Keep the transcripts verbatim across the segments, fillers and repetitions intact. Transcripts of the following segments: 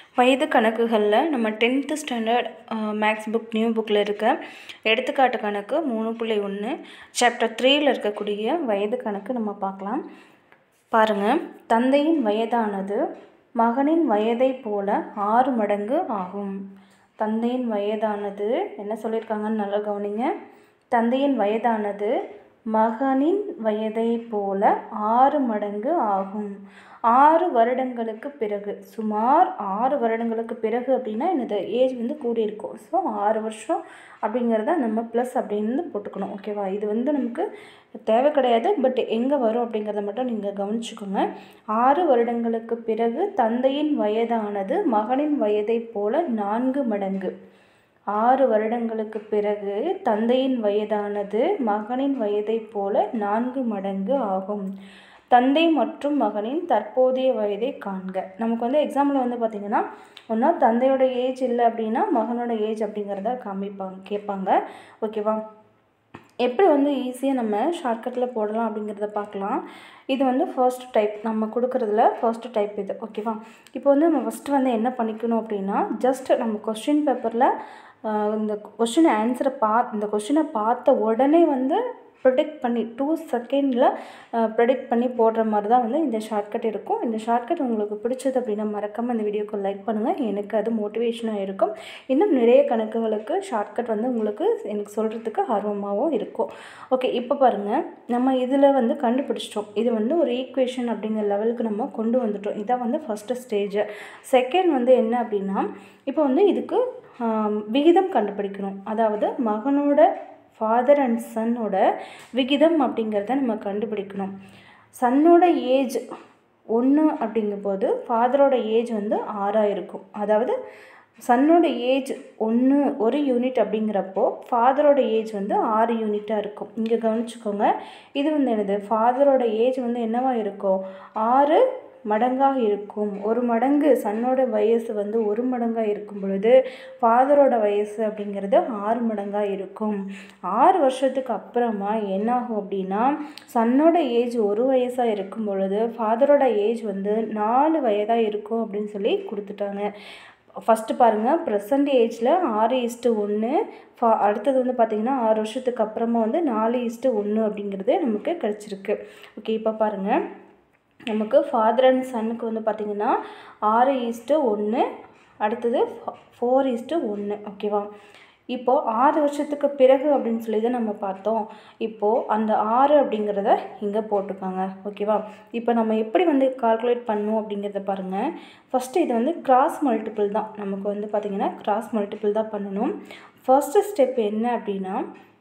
வயது கணக்குகளில் நம்ம tenth standard maths book new புக்கில் இருக்க எடுத்துக்காட்டு கணக்கு மூணு புள்ளி ஒன்று சாப்டர் த்ரீயில் இருக்கக்கூடிய வயது கணக்கு நம்ம பார்க்கலாம். பாருங்கள், தந்தையின் வயதானது மகனின் வயதை போல ஆறு மடங்கு ஆகும். தந்தையின் வயதானது என்ன சொல்லியிருக்காங்கன்னு நல்லா கவனிங்க. தந்தையின் வயதானது மகனின் வயதை போல ஆறு மடங்கு ஆகும். ஆறு வருடங்களுக்கு பிறகு, சுமார் ஆறு வருடங்களுக்கு பிறகு அப்படின்னா என்னது, ஏஜ் வந்து கூடியிருக்கும். ஸோ ஆறு வருஷம் அப்படிங்கிறத நம்ம ப்ளஸ் அப்படின்னு போட்டுக்கணும். ஓகேவா? இது வந்து நமக்கு தேவை கிடையாது, பட் எங்கே வரும் அப்படிங்கிறத மட்டும் நீங்கள் கவனிச்சுக்கோங்க. ஆறு வருடங்களுக்கு பிறகு தந்தையின் வயதானது மகனின் வயதை போல நான்கு மடங்கு. ஆறு வருடங்களுக்கு பிறகு தந்தையின் வயதானது மகனின் வயதை போல நான்கு மடங்கு ஆகும். தந்தை மற்றும் மகனின் தற்போதைய வயதை காண்க. நமக்கு வந்து எக்ஸாம்பிள் வந்து பார்த்திங்கன்னா, ஒன்றா தந்தையோட ஏஜ் இல்லை அப்படின்னா மகனோட ஏஜ் அப்படிங்கிறத காமிப்பாங்க கேட்பாங்க. ஓகேவா? எப்படி வந்து ஈஸியாக நம்ம ஷார்ட்கட்டில் போடலாம் அப்படிங்கிறத பார்க்கலாம். இது வந்து ஃபர்ஸ்ட் டைப் நம்ம கொடுக்குறதுல ஃபர்ஸ்ட் டைப் இது. ஓகேவா? இப்போ வந்து நம்ம ஃபஸ்ட்டு வந்து என்ன பண்ணிக்கணும் அப்படின்னா, ஜஸ்ட் நம்ம கொஸ்டின் பேப்பரில் இந்த கொஸ்டின் ஆன்சரை பா இந்த கொஸ்டினை பார்த்த உடனே வந்து ப்ரொடெக்ட் பண்ணி டூ செகண்டில் ப்ரொடெக்ட் பண்ணி போடுற மாதிரி தான் வந்து இந்த ஷார்ட்கட் இருக்கும். இந்த ஷார்ட்கட் உங்களுக்கு பிடிச்சது அப்படின்னா மறக்காமல் இந்த வீடியோக்கு லைக் பண்ணுங்கள். எனக்கு அது மோட்டிவேஷனாக இருக்கும். இன்னும் நிறைய கணக்குகளுக்கு ஷார்ட்கட் வந்து உங்களுக்கு எனக்கு சொல்கிறதுக்கு ஆர்வமாகவும் இருக்கும். ஓகே, இப்போ பாருங்கள், நம்ம இதில் வந்து கண்டுபிடிச்சிட்டோம். இது வந்து ஒரு ஈக்குவேஷன் அப்படிங்கிற லெவலுக்கு நம்ம கொண்டு வந்துட்டோம். இதான் வந்து ஃபஸ்ட்டு ஸ்டேஜ். செகண்ட் வந்து என்ன அப்படின்னா, இப்போ வந்து இதுக்கு விகிதம் கண்டுபிடிக்கணும். அதாவது மகனோட ஃபாதர் அண்ட் சன்னோட விகிதம் அப்படிங்கிறத நம்ம கண்டுபிடிக்கணும். சன்னோட ஏஜ் ஒன்று அப்படிங்கும்போது ஃபாதரோட ஏஜ் வந்து ஆறாக இருக்கும். அதாவது சன்னோட ஏஜ் ஒன்று ஒரு யூனிட் அப்படிங்கிறப்போ ஃபாதரோட ஏஜ் வந்து ஆறு யூனிட்டாக இருக்கும். இங்கே கவனிச்சுக்கோங்க, இது வந்து என்னது, ஃபாதரோட ஏஜ் வந்து என்னவாக இருக்கும், ஆறு மடங்காக இருக்கும். ஒரு மடங்கு சன்னோட வயசு வந்து ஒரு மடங்காக இருக்கும் பொழுது ஃபாதரோட வயசு அப்படிங்கிறது ஆறு மடங்காக இருக்கும். ஆறு வருஷத்துக்கு அப்புறமா என்னாகும் அப்படின்னா, சன்னோட ஏஜ் ஒரு வயசாக இருக்கும் பொழுது ஃபாதரோட ஏஜ் வந்து நாலு வயதாக இருக்கும் அப்படின்னு சொல்லி கொடுத்துட்டாங்க. ஃபஸ்ட்டு பாருங்கள், ப்ரெசண்ட் ஏஜில் ஆறு இஸ்ட்டு ஒன்று, ஃபா அடுத்தது வந்து பார்த்திங்கன்னா ஆறு வருஷத்துக்கு அப்புறமா வந்து நாலு இஸ்ட்டு ஒன்று அப்படிங்கிறது நமக்கு கிடச்சிருக்கு. ஓகே, இப்போ பாருங்கள், நமக்கு ஃபாதர் அண்ட் சன்னுக்கு வந்து பார்த்திங்கன்னா ஆறு ஈஸ்ட்டு ஒன்று, அடுத்தது ஃபோர் ஈஸ்ட்டு ஒன்று. ஓகேவா? இப்போது ஆறு வருஷத்துக்கு பிறகு அப்படின்னு சொல்லி தான் நம்ம பார்த்தோம். இப்போது அந்த ஆறு அப்படிங்கிறத இங்கே போட்டுக்காங்க. ஓகேவா? இப்போ நம்ம எப்படி வந்து கால்குலேட் பண்ணணும் அப்படிங்கிறத பாருங்கள். ஃபஸ்ட்டு இது வந்து கிராஸ் மல்டிபிள் தான். நமக்கு வந்து பார்த்திங்கன்னா கிராஸ் மல்டிபிள் தான் பண்ணணும். ஃபர்ஸ்ட்டு ஸ்டெப் என்ன அப்படின்னா,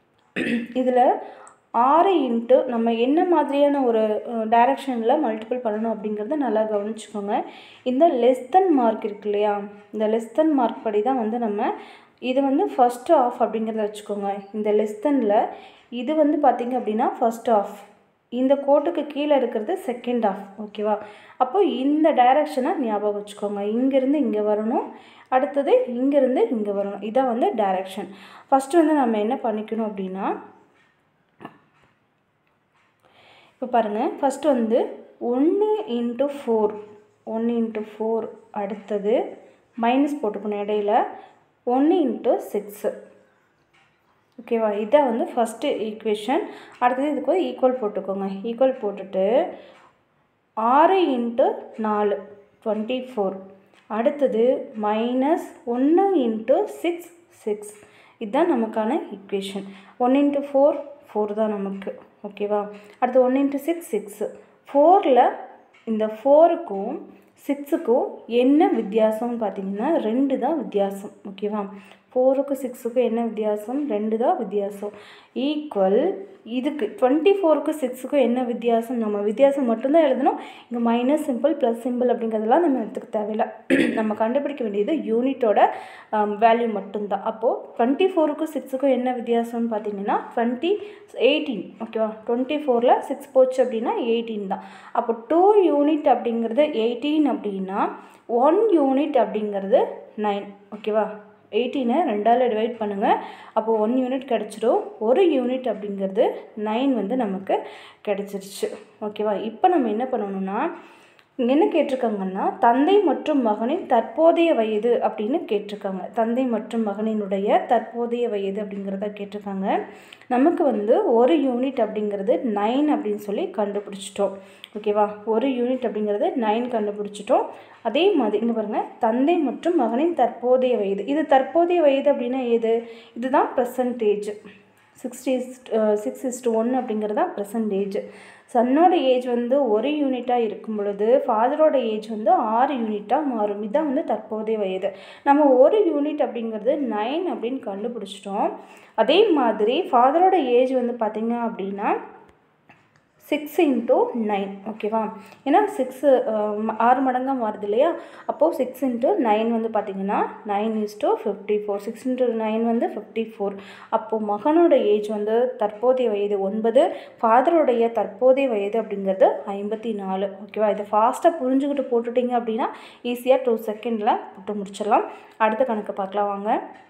இதில் ஆறு இன்ட்டு நம்ம என்ன மாதிரியான ஒரு டைரக்ஷனில் மல்டிபிள் பண்ணணும் அப்படிங்கிறத நல்லா கவனிச்சுக்கோங்க. இந்த லெஸ் தென் மார்க் இருக்கு இல்லையா, இந்த லெஸ் தென் மார்க் படி தான் வந்து நம்ம இது வந்து ஃபஸ்ட்டு ஆஃப் அப்படிங்கிறத வச்சுக்கோங்க. இந்த லெஸ் தெனில் இது வந்து பார்த்திங்க அப்படின்னா ஃபஸ்ட் ஆஃப், இந்த கோட்டுக்கு கீழே இருக்கிறது செகண்ட் ஆஃப். ஓகேவா? அப்போ இந்த டைரக்ஷனை ஞாபகம் வச்சுக்கோங்க. இங்கேருந்து இங்கே வரணும், அடுத்தது இங்கேருந்து இங்கே வரணும். இதான் வந்து டைரக்ஷன். ஃபஸ்ட்டு வந்து நம்ம என்ன பண்ணிக்கணும் அப்படின்னா, இப்போ பாருங்கள், ஃபஸ்ட்டு வந்து ஒன்று இன்ட்டு ஃபோர், ஒன்று இன்ட்டு ஃபோர், அடுத்தது மைனஸ் போட்டுக்கணும் இடையில, ஒன்று இன்ட்டு சிக்ஸு. ஓகேவா? இதான் வந்து ஃபஸ்ட்டு ஈக்குவேஷன். அடுத்தது இதுக்கு ஒரு ஈக்குவல் போட்டுக்கோங்க. ஈக்குவல் போட்டுட்டு ஆறு இன்ட்டு நாலு டுவெண்ட்டி ஃபோர், அடுத்தது மைனஸ் ஒன்று இன்ட்டு சிக்ஸ் சிக்ஸ். இதுதான் நமக்கான equation. One into four four தான் நமக்கு. ஓகேவா? அடுத்து ஒன் இன்ட்டு சிக்ஸ் சிக்ஸு. ஃபோரில் இந்த ஃபோருக்கும் சிக்ஸுக்கும் என்ன வித்தியாசம்னு பார்த்தீங்கன்னா ரெண்டு தான் வித்தியாசம். ஓகேவா? ஃபோருக்கும் சிக்ஸுக்கும் என்ன வித்தியாசம், ரெண்டு தான் வித்தியாசம். ஈக்குவல் இதுக்கு டுவெண்ட்டி ஃபோருக்கு சிக்ஸுக்கும் என்ன வித்தியாசம், நம்ம வித்தியாசம் மட்டும்தான் எழுதணும். இங்கே மைனஸ் சிம்பிள் ப்ளஸ் சிம்பிள் அப்படிங்கிறதெல்லாம் நம்ம எடுத்துக்க தேவையில்லை. நம்ம கண்டுபிடிக்க வேண்டியது யூனிட்டோட வேல்யூ மட்டும்தான். அப்போது டுவெண்ட்டி ஃபோருக்கும் சிக்ஸுக்கும் என்ன வித்தியாசம்னு பார்த்தீங்கன்னா டுவெண்ட்டி எயிட்டீன். ஓகேவா? டுவெண்ட்டி ஃபோரில் சிக்ஸ் போச்சு அப்படின்னா எயிட்டீன் தான். அப்போ டூ யூனிட் அப்படிங்கிறது எயிட்டீன் அப்படின்னா ஒன் யூனிட் அப்படிங்கிறது நைன். ஓகேவா? எயிட்டீனை ரெண்டால் டிவைட் பண்ணுங்கள். அப்போது ஒன் யூனிட் கிடச்சிடும். ஒரு யூனிட் அப்படிங்கிறது நைன் வந்து நமக்கு கிடச்சிருச்சு. ஓகேவா? இப்போ நம்ம என்ன பண்ணணும்னா, இங்கே என்ன கேட்டிருக்காங்கன்னா தந்தை மற்றும் மகனின் தற்போதைய வயது அப்படின்னு கேட்டிருக்காங்க. தந்தை மற்றும் மகனினுடைய தற்போதைய வயது அப்படிங்கிறத கேட்டிருக்காங்க. நமக்கு வந்து ஒரு யூனிட் அப்படிங்கிறது நைன் அப்படின்னு சொல்லி கண்டுபிடிச்சிட்டோம். ஓகேவா, ஒரு யூனிட் அப்படிங்கிறது நைன் கண்டுபிடிச்சிட்டோம். அதே மாதிரி இங்கே பாருங்கள், தந்தை மற்றும் மகனின் தற்போதைய வயது. இது தற்போதைய வயது அப்படின்னா எது? இதுதான் percentage. Sixty six is to one அப்படிங்கிறது தான் ப்ரெசன்டேஜ். சன்னோட ஏஜ் வந்து ஒரு யூனிட்டாக இருக்கும் பொழுது ஃபாதரோட ஏஜ் வந்து ஆறு யூனிட்டாக மாறும். இதுதான் வந்து தற்போதைய வயது. நம்ம ஒரு யூனிட் அப்படிங்கிறது நைன் அப்படின்னு கண்டுபிடிச்சிட்டோம். அதே மாதிரி ஃபாதரோட ஏஜ் வந்து பார்த்திங்க அப்படின்னா சிக்ஸ் இன்ட்டு நைன். ஓகேவா, ஏன்னா சிக்ஸு ஆறு மடங்காக மாறுது இல்லையா? அப்போது சிக்ஸ் இன்ட்டு நைன் வந்து பார்த்திங்கன்னா nine is to fifty four. Six into nine வந்து ஃபிஃப்டி ஃபோர். அப்போது மகனோட ஏஜ் வந்து தற்போதைய வயது ஒன்பது, ஃபாதருடைய தற்போதைய வயது அப்படிங்கிறது ஐம்பத்தி நாலு. ஓகேவா, இதை ஃபாஸ்ட்டாக புரிஞ்சுக்கிட்டு போட்டுட்டிங்க அப்படின்னா ஈஸியாக டூ செகண்டில் போட்டு முடிச்சிடலாம். அடுத்த கணக்கு பார்க்கலாம் வாங்க.